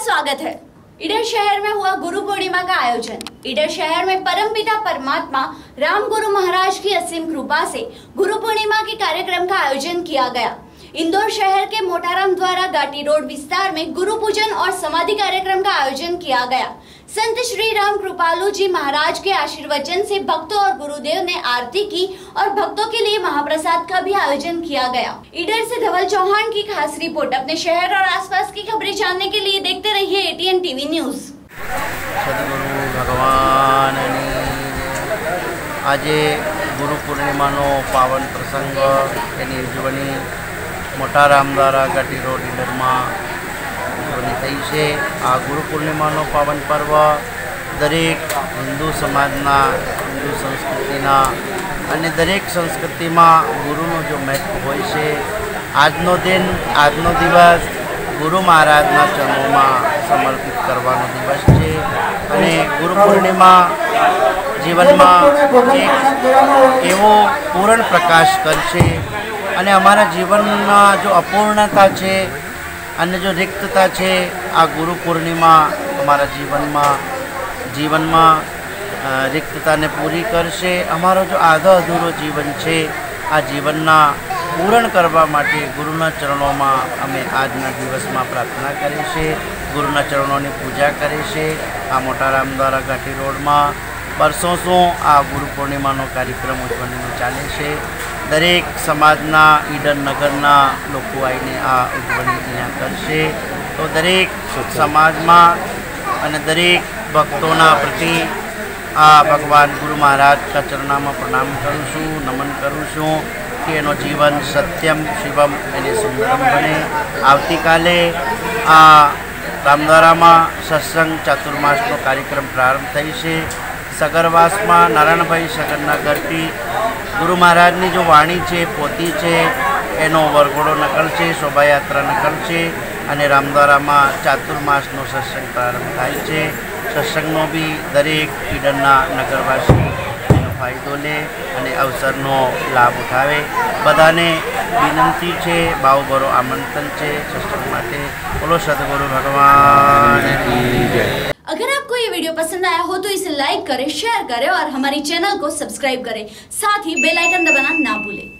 स्वागत है। ईडर शहर में हुआ गुरु पूर्णिमा का आयोजन। ईडर शहर में परमपिता परमात्मा राम गुरु महाराज की असीम कृपा से गुरु पूर्णिमा के कार्यक्रम का आयोजन किया गया। इंदौर शहर के मोटाराम द्वारा घाटी रोड विस्तार में गुरु पूजन और समाधि कार्यक्रम का आयोजन किया गया। संत श्री राम कृपालु जी महाराज के आशीर्वचन से भक्तों और गुरुदेव ने आरती की और भक्तों के लिए महाप्रसाद का भी आयोजन किया गया। ईडर से धवल चौहान की खास रिपोर्ट। अपने शहर और आसपास की खबरें जानने के लिए देखते रहिए एटीएन टीवी न्यूज। सद्गुरु भगवान आज गुरु पूर्णिमा नो पावन प्रसंग एनी उजवणी मोटाराम द्वारा घाटी रोड ईडर में उजवणी थई छे। आ गुरु पूर्णिमा नो पावन पर्व दरेक हिंदू समाजना हिंदू संस्कृतिना अने दरेक संस्कृति में गुरुनो जो महत्व होय छे। आजनो दिन आजनो दिवस गुरु महाराजना चरणों में समर्पित करवानो दिवस छे अने गुरु पूर्णिमा जीवन में एक एवो पूर्ण प्रकाश करशे अने अमारा जीवन में जो अपूर्णता है अने जो रिक्तता है आ गुरु पूर्णिमा अमारा जीवन में रिक्तता ने पूरी करशे। अमारो जो आधो अधूरो जीवन है आ जीवनना पूर्ण करवा माटे गुरुना चरणों में अमे आजना दिवस में प्रार्थना करे छे, गुरुना चरणों की पूजा करे छे। आ मोटाराम द्वारा घाटी रोड में वर्षों आ गुरु पूर्णिमा कार्यक्रम उजवणी चाले छे। दरेक समाजना ईडर नगरना लोको आईने आ उजवणी अहींया करशे। तो दरेक समाज में अने दरेक भक्तों प्रति आ भगवान गुरु महाराज का चरणा में प्रणाम करूँ छूँ, नमन करूँ छूँ कि एनो जीवन सत्यम शिवम एने सुंदरम बने। आवती काले आ रामद्वारा में सत्संग चातुर्मासनो कार्यक्रम प्रारंभ थई छे। सगरवास में नारायण भाई सगरना घरती गुरु महाराज की जो वाणी है पोती है एनो वरघोड़ो निकलશે, शोभायात्रा निकलશે अने रामद्वारा में चातुर्मासनो सत्संग प्रारंभ थाय छे। सत्संगनो भी दरेक ईडरना नगरवासी एनो फायदो ले अने अवसरनो लाभ उठावे। बधाने विनंती है, भावभरो आमंत्रण है सत्संग माटे। बोलो सद्गुरु भगवान की जय। अगर आपको ये वीडियो पसंद आया हो तो इसे लाइक करें, शेयर करें और हमारी चैनल को सब्सक्राइब करें। साथ ही बेल आइकन दबाना ना भूलें।